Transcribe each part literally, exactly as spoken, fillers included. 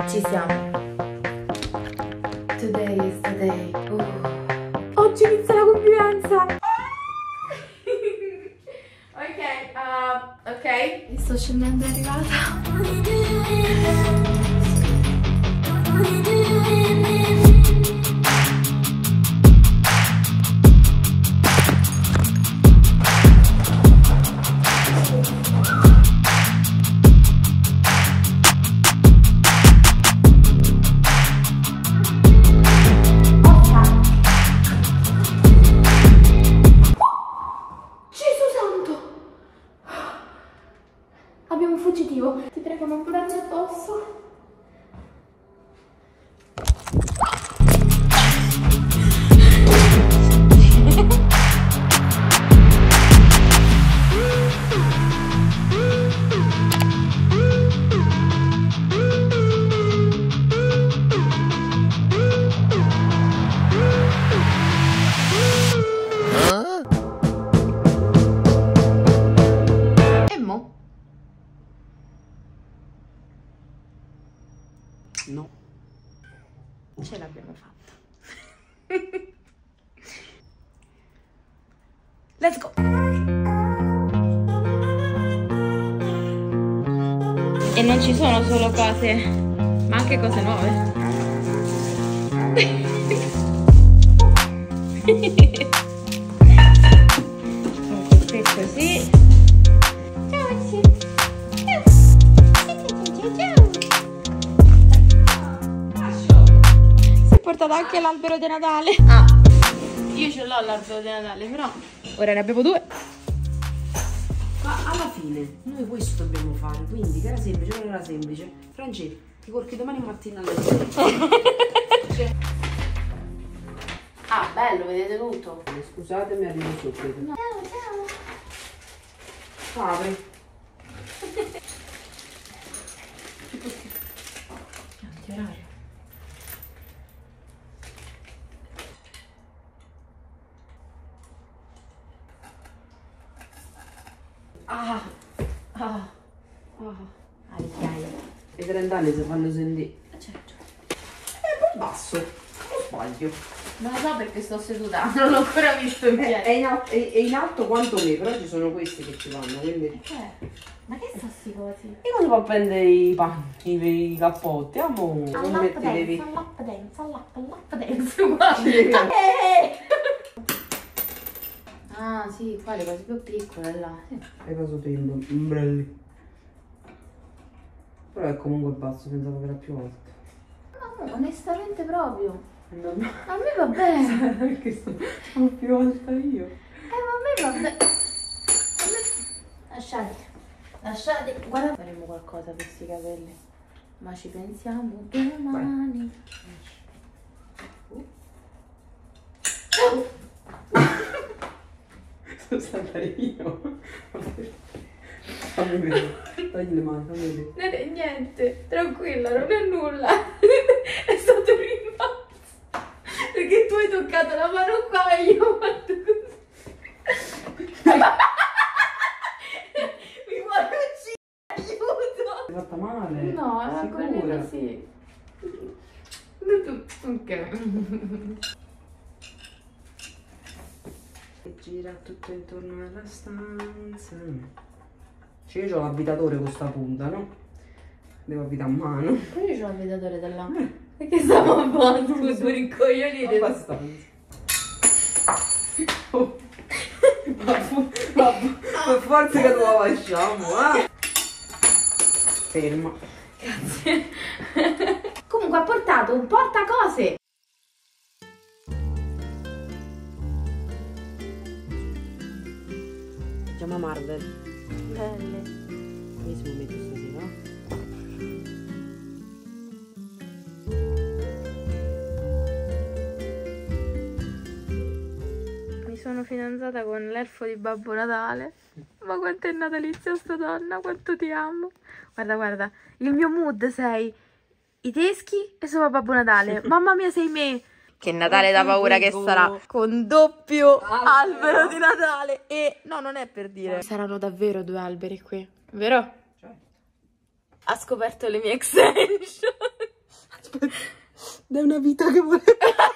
Ci siamo. Today is the day. Uh. Oggi inizia la convivenza. Ok, uh, ok. Sto scendendo, è arrivata. Abbiamo un fuggitivo. Ti prego, non curarmi addosso. No. Ce l'abbiamo fatta. Let's go. E non ci sono solo cose, ma anche cose nuove. Così, così. Portato anche l'albero di Natale. Ah, io ce l'ho l'albero di Natale, però ora ne abbiamo due. Ma alla fine noi questo dobbiamo fare, quindi che era semplice, non era semplice. Francesco, ti corchi domani mattina alle sei. Cioè... Ah, bello, vedete tutto. Scusatemi, arrivo sotto. No. Ciao, ciao. Apri. Antiorario. Ah, ah, ah, ai, ai. I trenta anni si fanno sentire. Eh, certo. È un po' basso, non sbaglio. Non lo so perché sto seduta, non l'ho ancora visto in piedi. È in, alto, è, è in alto quanto me, però ci sono questi che ci vanno, quindi... Eh, ma che sono sti cosi? E quando va a prendere i panni, i, i cappotti, amo, non All'up metti dance, devi... all'up dance, all'up, all'up dance, guarda. Ah sì, qua le cose più piccole là. Sì. Hai preso tempo, ombrelli. Però è comunque basso, pensavo che era più alto. No, onestamente proprio. No, no. A me va bene. Perché sono più alta io. Eh, ma a me va bene. Lasciate, lasciate. Guarda, faremo qualcosa per questi capelli. Ma ci pensiamo domani. Uh. Oh. Sono stata io. Fammi vedere. Togli le mani, fammi vedere. Non è niente, tranquilla, non è nulla. È stato un rimbalzo. Perché tu hai toccato la mano qua e io ho fatto così. Mi vuole uccidere, aiuto. Ti è fatta male? No, era sicura? così. Ok. Gira tutto intorno alla stanza. Cioè io ho l'abbitatore con sta punta, no? Devo abitare a mano. Poi io ho l'abbitatore della mano. Perché stavo a posto, su rincoglionire. Abbastanza. Oh. Per forza che lo lasciamo, eh? Ferma. Grazie. Comunque ha portato un portacose. Chiama Marvel. Belle. Io si metto stasera, no? Mi sono fidanzata con l'elfo di Babbo Natale. Ma quanto è natalizia sta donna, quanto ti amo. Guarda, guarda, il mio mood sei i teschi e sopra Babbo Natale. Mamma mia, sei me. Che Natale da paura che sarà, con doppio albero di Natale. E no, non è per dire. Saranno davvero due alberi qui, vero? Certo. Ha scoperto le mie extension. Da una vita che volevo.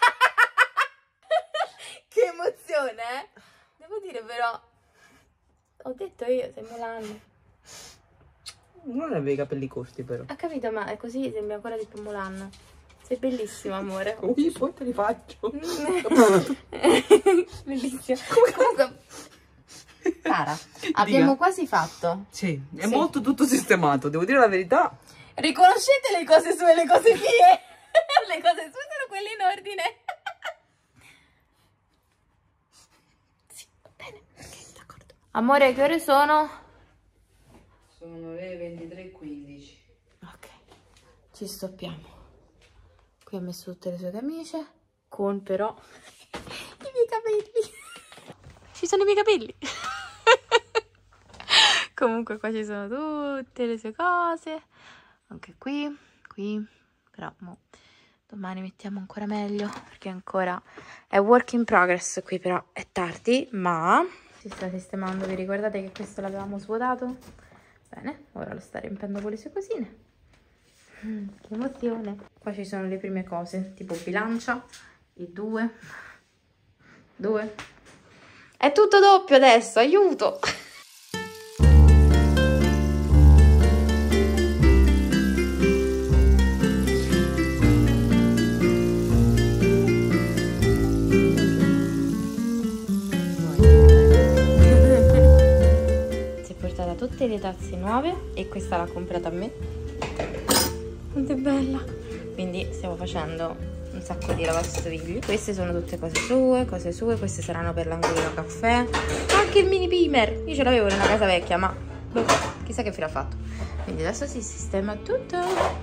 Che emozione, eh? Devo dire però, ho detto io, sei Mulan. Non avevi i capelli corti però. Ha capito, ma è così, sembri ancora di più Mulan. Sei bellissimo, amore. Ui, poi te li faccio. Bellissimo. Comunque, cara, abbiamo quasi fatto. Sì, è Sì. molto tutto sistemato, devo dire la verità. Riconoscete le cose sue e le cose mie? Le cose sue sono quelle in ordine. Sì, va bene. Ok, d'accordo. Amore, che ore sono? Sono le ventitré e quindici. Ok, ci stoppiamo. Qui ha messo tutte le sue camicie, con però i miei capelli. Ci sono i miei capelli. Comunque qua ci sono tutte le sue cose. Anche qui, qui. Però mo, domani mettiamo ancora meglio, perché ancora è work in progress qui, però è tardi, ma si sta sistemando. Vi ricordate che questo l'avevamo svuotato? Bene, ora lo sta riempendo con le sue cosine. Mm, che emozione. Qua ci sono le prime cose, tipo bilancia, i due, due. È tutto doppio adesso, aiuto! Si è portata tutte le tazze nuove e questa l'ha comprata a me. Quanto è bella! Quindi stiamo facendo un sacco di lavastoviglie. Queste sono tutte cose sue, cose sue. Queste saranno per l'angolino caffè. Anche il mini primer! Io ce l'avevo nella casa vecchia, ma boh, chissà che fine ha fatto. Quindi adesso si sistema tutto.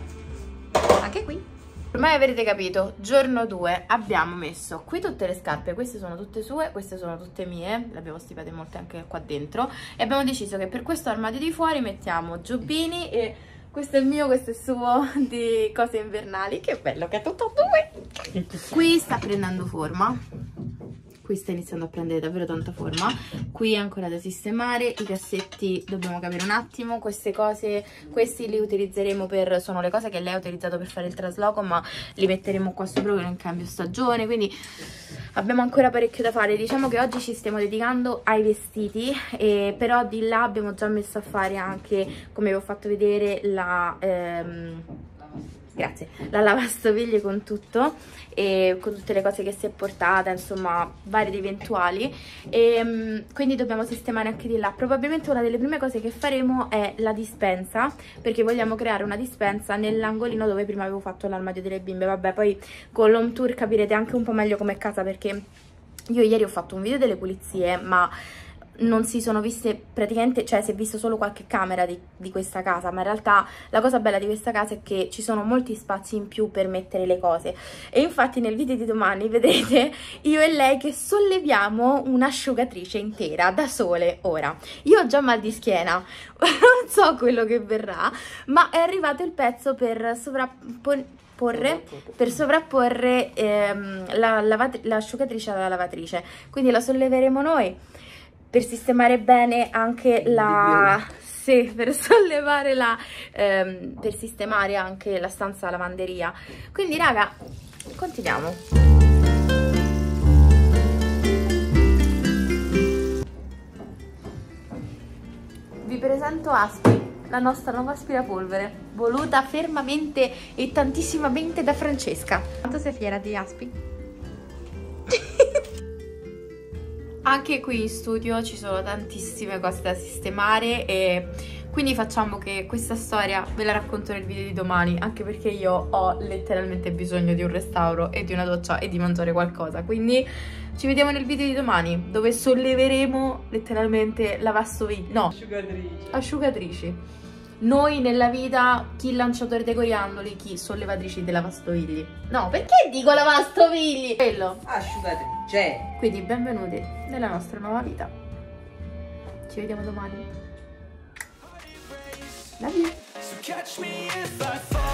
Anche qui. Ormai avrete capito, giorno due abbiamo messo qui tutte le scarpe. Queste sono tutte sue, queste sono tutte mie. Le abbiamo stipate molte anche qua dentro. E abbiamo deciso che per questo armadio di fuori mettiamo giubbini e... questo è il mio, questo è il suo, di cose invernali. Che bello che è tutto a due. Qui sta prendendo forma. Qui sta iniziando a prendere davvero tanta forma. Qui è ancora da sistemare. I cassetti dobbiamo capire un attimo. Queste cose, questi li utilizzeremo per... sono le cose che lei ha utilizzato per fare il trasloco, ma li metteremo qua sopra in cambio stagione. Quindi abbiamo ancora parecchio da fare. Diciamo che oggi ci stiamo dedicando ai vestiti, eh, però di là abbiamo già messo a fare anche, come vi ho fatto vedere, la... Ehm, grazie, la lavastoviglie con tutto, e con tutte le cose che si è portata, insomma vari ed eventuali, e um, quindi dobbiamo sistemare anche di là. Probabilmente una delle prime cose che faremo è la dispensa, perché vogliamo creare una dispensa nell'angolino dove prima avevo fatto l'armadio delle bimbe. Vabbè, poi con l'home tour capirete anche un po' meglio com'è casa, perché io ieri ho fatto un video delle pulizie, ma non si sono viste praticamente, cioè si è visto solo qualche camera di, di questa casa, ma in realtà la cosa bella di questa casa è che ci sono molti spazi in più per mettere le cose. E infatti nel video di domani vedrete io e lei che solleviamo un'asciugatrice intera da sole. Ora, io ho già mal di schiena, non so quello che verrà, ma è arrivato il pezzo per sovrapporre Porre, per sovrapporre ehm, la l'asciugatrice alla lavatrice, quindi la solleveremo noi per sistemare bene anche la... sì, per sollevare la... Ehm, per sistemare anche la stanza lavanderia. Quindi raga, continuiamo. Vi presento Aspi, la nostra nuova aspirapolvere, voluta fermamente e tantissimamente da Francesca. Quanto sei fiera di Aspi? Anche qui in studio ci sono tantissime cose da sistemare, e quindi facciamo che questa storia ve la racconto nel video di domani, anche perché io ho letteralmente bisogno di un restauro e di una doccia e di mangiare qualcosa. Quindi ci vediamo nel video di domani, dove solleveremo letteralmente lavastoviglie, no, asciugatrici. asciugatrici. Noi nella vita, chi lanciatore dei coriandoli, chi sollevatrici dei lavastoviglie. No, perché dico lavastoviglie? Quello. Asciugatrice. Quindi benvenuti nella nostra nuova vita. Ci vediamo domani. Love you.